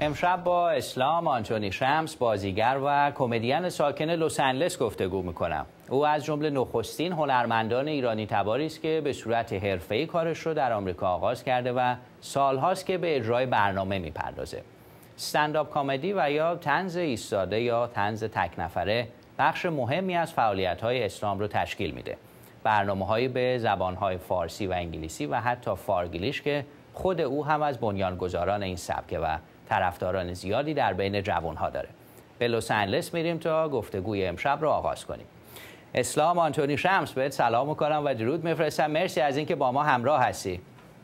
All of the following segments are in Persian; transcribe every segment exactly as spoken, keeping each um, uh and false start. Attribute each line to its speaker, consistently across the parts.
Speaker 1: امشب با اسلام آنتونی شمس، بازیگر و کمدین ساکن لس آنجلس گفتگو میکنم. او از جمله نخستین هنرمندان ایرانی تباری است که به صورت حرفه‌ای کارش رو در آمریکا آغاز کرده و سالهاست که به اجرای برنامه میپردازه. استندآپ کمدی و یا طنز ایستاده یا طنز تک نفره بخش مهمی از فعالیت‌های اسلام رو تشکیل میده. برنامه‌هایی به زبان‌های فارسی و انگلیسی و حتی فارگلیش که خود او هم از بنیانگذاران این سبکه و طرفداران زیادی در بین جوان‌ها داره. به لس آنجلس میریم تا گفتگوی امشب رو آغاز کنیم. اسلام آنتونی شمس، بهت سلام میکنم و درود میفرستم. مرسی از اینکه با ما همراه هستی.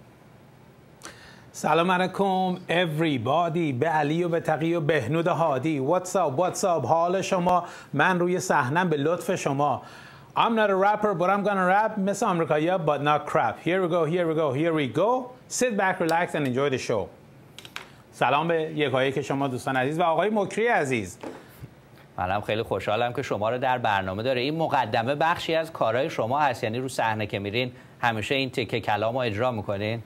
Speaker 2: سلام علیکم everybody، به علی و به تقی و بهنود هادی. what's up what's up حال شما؟ من روی صحنم به لطف شما. I'm not a rapper but I'm gonna rap مثل آمریکایی‌ها but not crap. Here we go here we go here we go. Sit back relax and enjoy the show. سلام به یکایی که شما دوستان عزیز و آقای مکری عزیز.
Speaker 1: منم خیلی خوشحالم که شما رو در برنامه داره. این مقدمه بخشی از کارهای شما هست، یعنی رو صحنه که میرین همیشه این تکه کلامو اجرا میکنین؟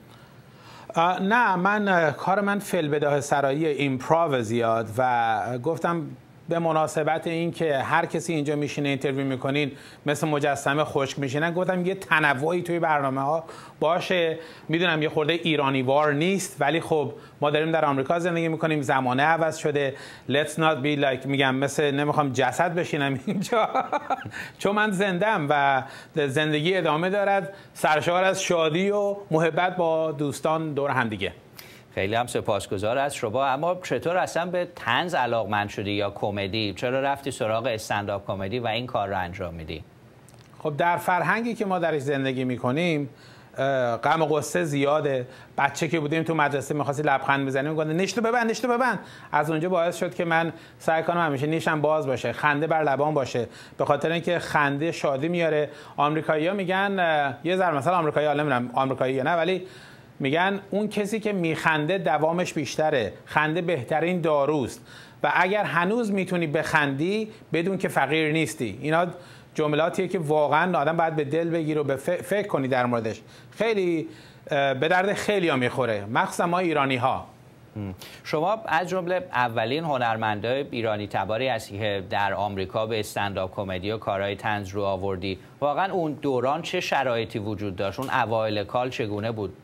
Speaker 2: نه، من کار من فی‌البداهه سرایی ایمپروو زیاد و گفتم به مناسبت این که هر کسی اینجا میشینه اینترویو میکنین مثل مجسمه خشک میشینن، گفتم یه تنوعی توی برنامه ها باشه. میدونم یه خورده ایرانی وار نیست، ولی خب ما داریم در آمریکا زندگی میکنیم، زمانه عوض شده. let's not be like میگم مثل نمیخوام جسد بشینم اینجا چون من زندم و زندگی ادامه دارد، سرشار از شادی و محبت با دوستان دور هم دیگه.
Speaker 1: خیلی هم سپاسگزار از شما. اما چطور اصلا به طنز علاقمند شدی یا کمدی؟ چرا رفتی سراغ استندآپ کمدی و این کار رو انجام میدی؟
Speaker 2: خب در فرهنگی که ما درش زندگی میکنیم غم و غصه زیاده. بچه که بودیم تو مدرسه می‌خواستی لبخند بزنیم میگفتن نشتو ببند نشتو ببند. از اونجا باعث شد که من سعی کنم همیشه نیشم باز باشه، خنده بر لبان باشه، به خاطر اینکه خنده شادی میاره. آمریکایی‌ها میگن یه ذره مثلا آمریکایی نمیدونم آمریکایی یا نه، ولی میگن اون کسی که میخنده دوامش بیشتره، خنده بهترین داروست و اگر هنوز میتونی بخندی بدون که فقیر نیستی. اینا جملاتیه که واقعا آدم باید به دل بگیر و به فکر کنی در موردش. خیلی به درد خیلی ها میخوره، مخصوصا ما ایرانی ها.
Speaker 1: شما از جمله اولین هنرمندای ایرانی تباری هستی که در آمریکا به استندآپ کمدی و کارهای طنز رو آوردی. واقعا اون دوران چه شرایطی وجود داشت؟ اون اوایل کال چگونه بود؟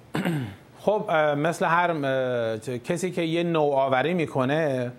Speaker 2: خب مثل هر کسی که یه نوآوری میکنه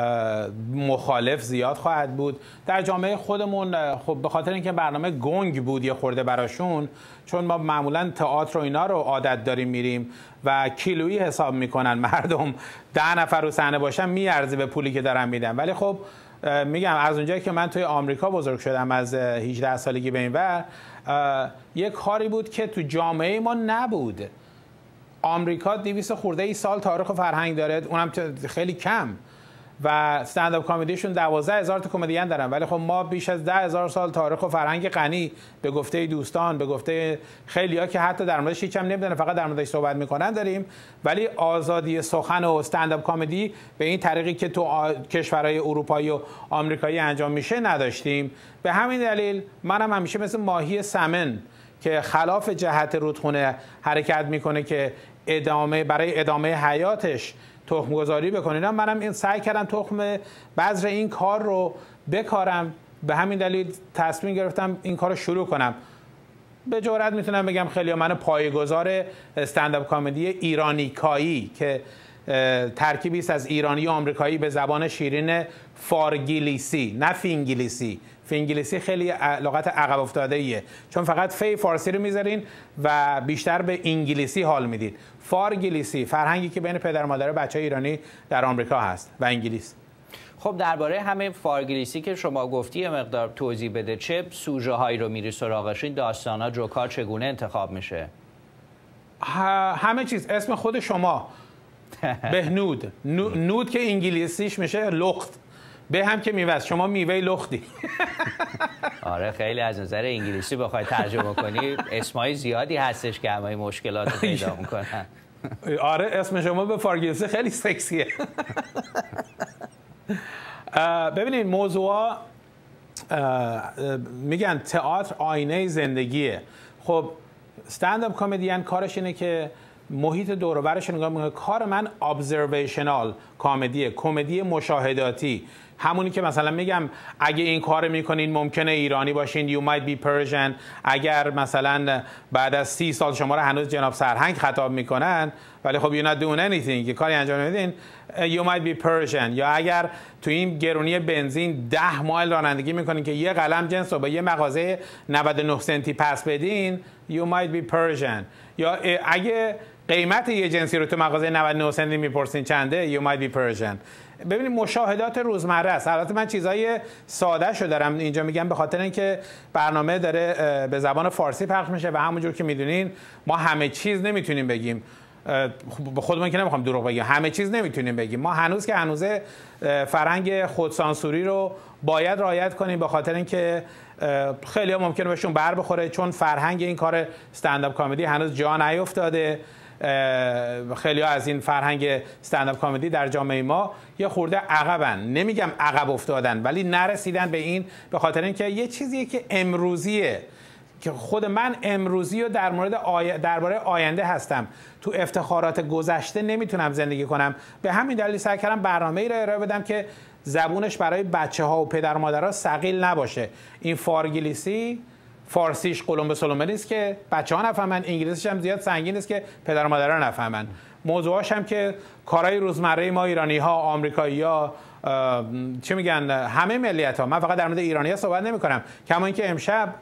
Speaker 2: مخالف زیاد خواهد بود. در جامعه خودمون خب به خاطر اینکه برنامه گنگ بود یه خورده براشون، چون ما معمولا تئاتر و اینا رو عادت داریم میریم و کیلویی حساب میکنن مردم، ده نفر رو صحنه باشن میارزه به پولی که دارن میدن. ولی خب میگم از اونجایی که من توی آمریکا بزرگ شدم از هجده سالگی به این ور، یک کاری بود که تو جامعه ما نبود. آمریکا دویست خورده ای سال تاریخ و فرهنگ داره، اونم خیلی کم، و استندآپ کمدیشون دوازده هزار تا کمدین دارن، ولی خب ما بیش از ده هزار سال تاریخ و فرهنگ غنی به گفته دوستان، به گفته خیلی‌ها که حتی در موردش هیچ هم نمیدونن، فقط در موردش صحبت میکنن داریم. ولی آزادی سخن و استندآپ کمدی به این طریقی که تو کشورهای اروپایی و آمریکایی انجام میشه نداشتیم. به همین دلیل منم همیشه مثل ماهی سمن که خلاف جهت رودخونه حرکت میکنه که ادامه برای ادامه حیاتش تخم گذاری بکنید، منم این سعی کردم تخم بذر این کار رو بکارم. به همین دلیل تصمیم گرفتم این کار رو شروع کنم. به جرئت میتونم بگم خیلی من پایه‌گذار استندآپ کمدی ایرانیکایی که ترکیبی است از ایرانی و آمریکایی به زبان شیرین فارگلیسی، نه فینگلیسی. فینگلیسی خیلی لغت عقب افتاده ایه، چون فقط فی فارسی رو میذارین و بیشتر به انگلیسی حال میدید. فارگلیسی فرهنگی که بین پدر مادر بچه ایرانی در آمریکا هست و انگلیس.
Speaker 1: خب درباره همه فارگلیسی که شما گفتی یه مقدار توضیح بده. چه سوژه هایی رو میری سراغش؟ این داستانا جوکار چگونه انتخاب میشه؟
Speaker 2: همه چیز اسم خود شما بهنود. نود که انگلیسیش میشه لخت، به هم که میوه، شما میوه لختی.
Speaker 1: آره خیلی از نظر انگلیسی بخوای ترجمه کنی اسمای زیادی هستش که همه مشکلات رو پیدا میکنن.
Speaker 2: آره اسم شما به فارگلیسی خیلی سکسیه. ببینید موضوع میگن تئاتر آینه زندگیه. خب استندآپ کمدین کارش اینه که محیط دور و برش نگاه میکنه. کار من ابزرویشنال کمدیه، کمدی مشاهداتی، همونی که مثلا میگم اگه این کار میکنین ممکنه ایرانی باشین، you might be Persian. اگر مثلا بعد از سی سال شما رو هنوز جناب سرهنگ خطاب میکنن ولی خب you're not doing anything، که کاری انجام نمیدین، you might be Persian. یا اگر تو این گرونی بنزین ده مایل رانندگی میکنین که یه قلم جنس رو به یه مغازه نود و نه سنتی پس بدین، you might be Persian. یا اگه قیمت یه جنسی رو تو مغازه نود و نه سنتی میپرسین چنده، you might be Persian. ببینید مشاهدات روزمره است. البته من چیزای ساده شو دارم اینجا میگم به خاطر اینکه برنامه داره به زبان فارسی پخش میشه و همونجور که میدونین ما همه چیز نمیتونیم بگیم، خودمون که نمیخوام دروغ بگیم، همه چیز نمیتونیم بگیم. ما هنوز که هنوزه فرهنگ خودسانسوری رو باید رعایت کنیم به خاطر اینکه خیلی ها ممکنه بهشون بر بخوره، چون فرهنگ این کار استندآپ کمدی هنوز جا نیفتاده. خیلی ها از این فرهنگ استندآپ کمدی در جامعه ما یه خورده عقبن، نمیگم عقب افتادن ولی نرسیدن به این، به خاطر اینکه یه چیزیه که امروزیه که خود من امروزی رو در مورد آی... درباره آینده هستم، تو افتخارات گذشته نمیتونم زندگی کنم. به همین دلیل سعی کردم برنامه‌ای رو ارائه بدم که زبونش برای بچه‌ها و پدر و مادرها ثقیل نباشه. این فارگلیسی فارسیش قلم به سلمه نیست که بچه‌ها نفهمن، انگلیسیش هم زیاد سنگین نیست که پدر و مادرها نفهمن. موضوعاش هم که کارهای روزمره ما ایرانی‌ها، آمریکایی‌ها، چه میگن، همه ملیت‌ها. من فقط در مورد ایرانی‌ها صحبت نمی‌کنم، کما اینکه امشب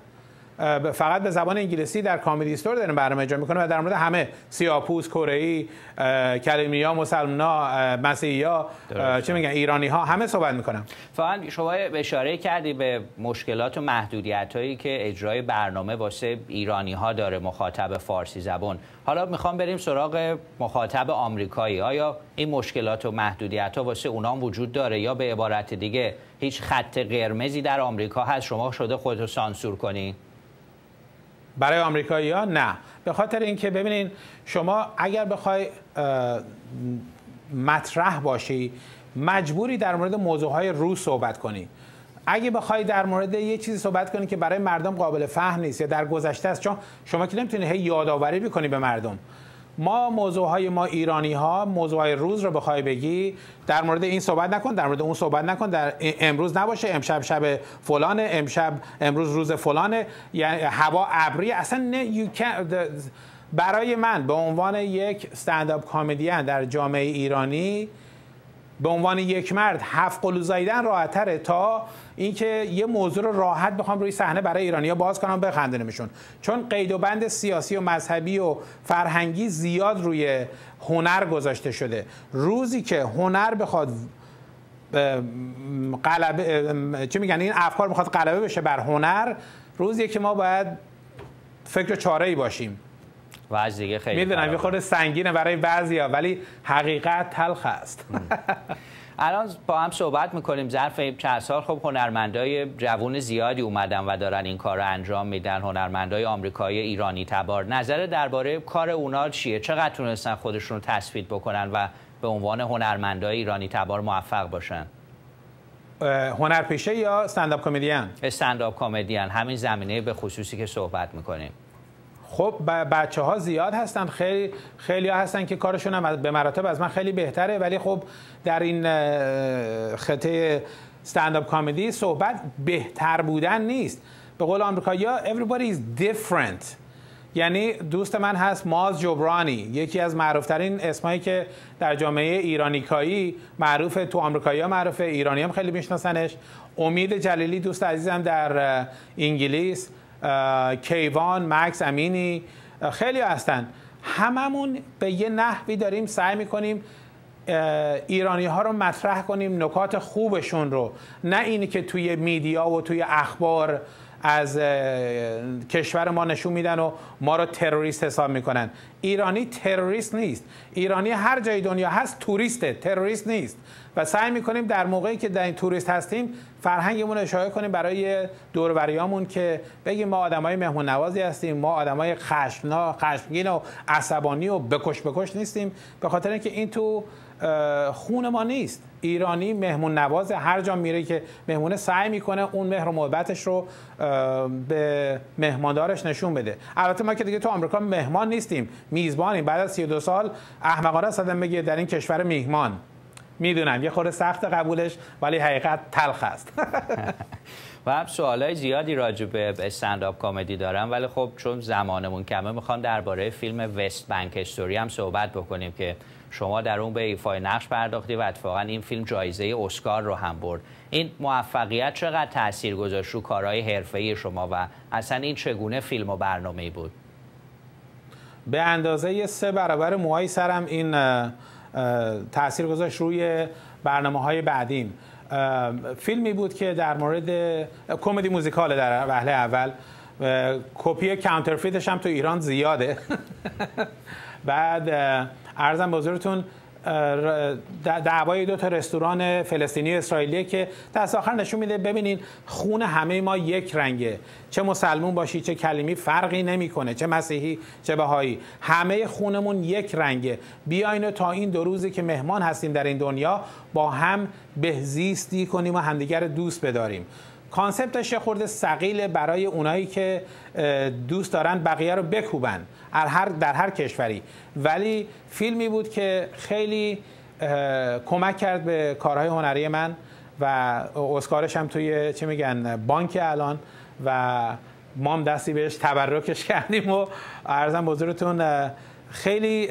Speaker 2: فقط به زبان انگلیسی در کامدی استور داریم برنامه اجرا می‌کنه و در مورد همه سیاه‌پوست، کره‌ای، کلمیا، مسلمان‌ها، مسیحی‌ها، چه میگن، ایرانی‌ها، همه صحبت می‌کنم.
Speaker 1: فقط شما اشاره کردی به مشکلات و محدودیت‌هایی که اجرای برنامه واسه ایرانی‌ها داره مخاطب فارسی زبان. حالا می‌خوام بریم سراغ مخاطب آمریکایی. آیا این مشکلات و محدودیت‌ها واسه اونها وجود داره یا به عبارت دیگه هیچ خط قرمزی در آمریکا هست شما شده خودتو سانسور کنی؟
Speaker 2: برای آمریکایی‌ها نه، به خاطر اینکه ببینین شما اگر بخوای مطرح باشی مجبوری در مورد موضوعهای روز صحبت کنی. اگه بخوای در مورد یه چیزی صحبت کنی که برای مردم قابل فهم نیست یا در گذشته است، چون شما که نمیتونی هی یادآوری بکنی به مردم. ما موضوعهای ما ایرانی ها، موضوعهای روز رو بخوای بگی در مورد این صحبت نکن، در مورد اون صحبت نکن، در امروز نباشه، امشب شب فلانه، امشب امروز روز فلانه، یعنی هوا ابری. اصلا نه برای من به عنوان یک استندآپ کمدین در جامعه ایرانی، به عنوان یک مرد هفت قلو زاییدن راحت‌تره تا اینکه یه موضوع رو راحت بخوام روی صحنه برای ایرانی‌ها باز کنم بخندونمشون، چون قید و بند سیاسی و مذهبی و فرهنگی زیاد روی هنر گذاشته شده. روزی که هنر بخواد غلبه، چی میگن، این افکار بخواد غلبه بشه بر هنر، روزی که ما باید فکر چاره‌ای باشیم.
Speaker 1: و از دیگه خیلی
Speaker 2: میدونم یه خورده سنگینه برای بعضیا ولی حقیقت تلخ است.
Speaker 1: الان با هم صحبت میکنیم، ظرف چند سال خب هنرمندای جوان زیادی اومدن و دارن این کار رو انجام میدن، هنرمندای آمریکایی ایرانی تبار. نظر درباره کار اونا چیه؟ چقدر تونستن خودشون رو تثبیت بکنن و به عنوان هنرمندای ایرانی تبار موفق باشن؟
Speaker 2: هنرپیشه یا استندآپ کمدین؟
Speaker 1: استندآپ کمدین، همین زمینه به خصوصی که صحبت میکنیم.
Speaker 2: خب بچه ها زیاد هستن، خیلی خیلی ها هستن که کارشون هم به مراتب از من خیلی بهتره، ولی خب در این خطه استندآپ کمدی صحبت بهتر بودن نیست. به قول آمریکایی‌ها everybody is different. یعنی دوست من هست ماز جبرانی، یکی از معروفترین اسمایی که در جامعه ایرانیکایی معروفه، تو آمریکایی‌ها معروفه، ایرانی هم خیلی میشناسنش. امید جلیلی دوست عزیزم در انگلیس، کیوان، مکس امینی، خیلی هستن. هممون به یه نحوی داریم سعی میکنیم ایرانی ها رو مطرح کنیم، نکات خوبشون رو، نه اینی که توی میدیا و توی اخبار از کشور ما نشون میدن و ما رو تروریست حساب میکنن. ایرانی تروریست نیست، ایرانی هر جای دنیا هست توریسته، تروریست نیست. و سعی میکنیم در موقعی که در این توریست هستیم فرهنگمون رو اشاعه کنیم برای دور و بریامون که بگیم ما آدمای مهمون نوازی هستیم، ما آدمای خشمنا خشمگین و عصبانی و بکش بکش نیستیم، به خاطر اینکه این تو خون ما نیست. ایرانی مهمون نواز، هر جا میره که مهمونه سعی میکنه اون مهر و محبتش رو به مهماندارش نشون بده. البته ما که دیگه تو آمریکا مهمان نیستیم، میزبانیم. بعد از سی و دو سال احمقانه است آدم بگه در این کشور میهمان. میدونم یه خورده سخت قبولش، ولی حقیقت تلخ است.
Speaker 1: و هم سوالای زیادی راجع به استندآپ کمدی دارم، ولی خب چون زمانمون کمه میخوام درباره فیلم وست بانک استوری هم صحبت بکنیم که شما در اون به ایفای نقش پرداختی و اتفاقا این فیلم جایزه اسکار رو هم برد. این موفقیت چقدر تأثیر گذاشت رو کارهای حرفه‌ای شما و اصلا این چگونه فیلم و برنامه‌ای بود؟
Speaker 2: به اندازه سه برابر موهای سرم این تأثیر گذاشت روی برنامه‌های بعدیم. فیلمی بود که در مورد کمدی موزیکاله در وهله اول، کپی کانترفیتش هم تو ایران زیاده. بعد عرضم به حضورتون دعوای دو تا رستوران فلسطینی و اسرائیلیه که دست آخر نشون میده ببینین خون همه ما یک رنگه، چه مسلمون باشی چه کلیمی فرقی نمیکنه، چه مسیحی چه بهایی، همه خونمون یک رنگه. بیاین تا این دو روزی که مهمان هستیم در این دنیا با هم بهزیستی کنیم و همدیگر دوست بداریم. کانسپتش یه خورده ثقیله برای اونایی که دوست دارن بقیه رو بکوبن در هر در هر کشوری، ولی فیلمی بود که خیلی کمک کرد به کارهای هنری من و اسکارش هم توی چه میگن بانک الان و ما هم دستی بهش تبرکش کردیم و عرضم به حضورتون خیلی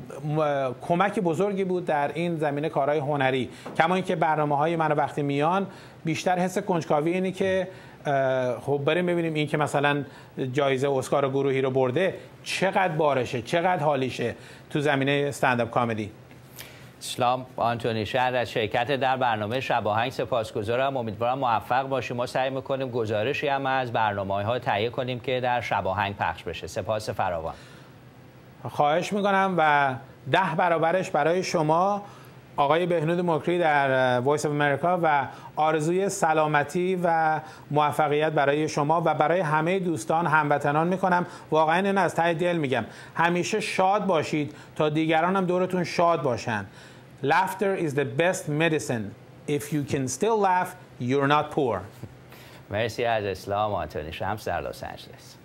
Speaker 2: کمک بزرگی بود در این زمینه کارهای هنری. کما اینکه برنامه‌های من وقتی میان بیشتر حس کنجکاوی اینه که خب بریم ببینیم این که مثلا جایزه اسکار گروهی رو برده چقدر بارشه، چقدر حالیشه تو زمینه استندآپ کمدی.
Speaker 1: اسلام آنتونی شهر از شرکت در برنامه شب آهنگ سپاسگزارم. امیدوارم موفق باشیم. ما سعی میکنیم گزارشی هم از برنامه‌ها تهیه کنیم که در شب آهنگ پخش بشه. سپاس فراوان.
Speaker 2: خواهش میکنم و ده برابرش برای شما آقای بهنود مکری در وایس اف امریکا و آرزوی سلامتی و موفقیت برای شما و برای همه دوستان هموطنان میکنم. واقعا این از ته دل میگم همیشه شاد باشید تا دیگران هم دورتون شاد باشن. Laughter is the best medicine. If you can still laugh, you're not poor.
Speaker 1: مرسی از اسلام آنتونی شمس در لس آنجلس.